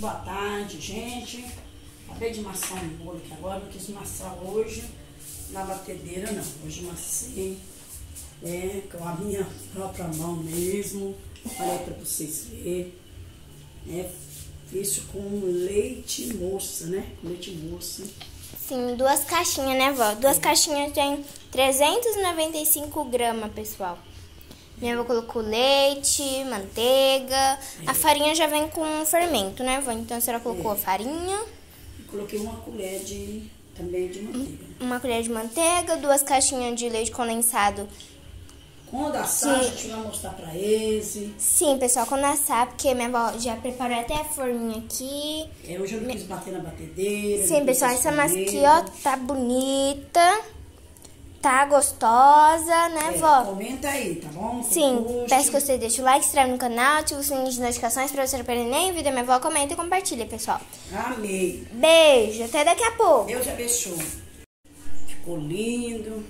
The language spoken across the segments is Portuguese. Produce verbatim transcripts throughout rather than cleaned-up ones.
Boa tarde, gente. Acabei de amassar um bolo aqui agora. Não quis amassar hoje na batedeira, não. Hoje amassei é, com a minha própria mão mesmo. Olha aí pra vocês verem. É, fiz com leite moça, né? Leite moça. Sim, duas caixinhas, né, vó? Duas é. caixinhas tem trezentos e noventa e cinco gramas, pessoal. Minha avó colocou leite, manteiga. É. A farinha já vem com fermento, né, vó? Então a senhora colocou é. a farinha. Coloquei uma colher de, também de manteiga. Uma colher de manteiga, duas caixinhas de leite condensado. Quando assar, a gente vai mostrar pra eles. Sim, pessoal, quando assar, porque minha avó já preparou até a forminha aqui. É, hoje eu não quis bater na batedeira. Sim, pessoal, essa massa aqui, ó, tá bonita. Tá gostosa, né, é, vó? Comenta aí, tá bom? Sim, peço que você deixe o like, se inscreve no canal, ativa o sininho de notificações pra você não perder nenhum vídeo da minha avó. Comenta e compartilha, pessoal. Amei. Beijo, até daqui a pouco. Deus abençoe. Ficou lindo.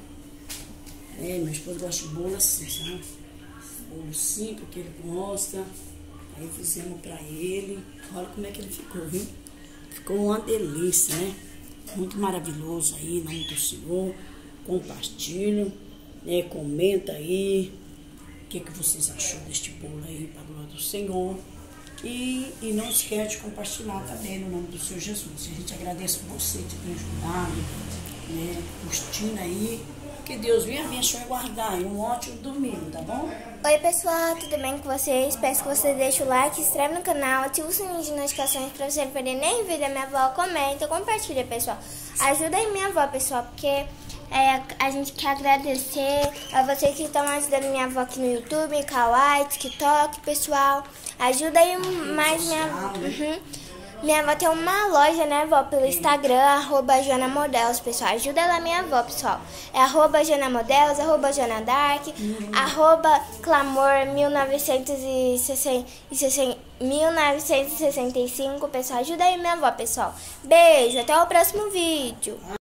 É, meu esposo gosta de bolo assim, sabe? Bolo simples, porque ele gosta. Aí fizemos pra ele. Olha como é que ele ficou, viu? Ficou uma delícia, né? Muito maravilhoso aí, em nome do Senhor. Compartilha, né? Comenta aí o que, que vocês achou deste bolo aí, para a glória do Senhor. E, e não esquece de compartilhar também no nome do Senhor Jesus. A gente agradece por você de ter ajudado, né? Curtindo aí. Que Deus venha abençoar e guardar. E um ótimo domingo, tá bom? Oi, pessoal, tudo bem com vocês? Peço que você deixe o like, se inscreve no canal, ativa o sininho de notificações pra você não perder nem vídeo da minha avó. Comenta, compartilha, pessoal. Ajuda aí minha avó, pessoal, porque é, a gente quer agradecer a vocês que estão ajudando minha avó aqui no YouTube, Kawaii, TikTok, pessoal. Ajuda aí mais minha avó. Uhum. Minha avó tem uma loja, né, vó, pelo Instagram, arroba Joana Modelos, pessoal. Ajuda lá minha avó, pessoal. É arroba Joana Modelos, arroba Joana Dark, uhum. arroba Clamor mil novecentos e sessenta e cinco, pessoal. Ajuda aí minha avó, pessoal. Beijo, até o próximo vídeo.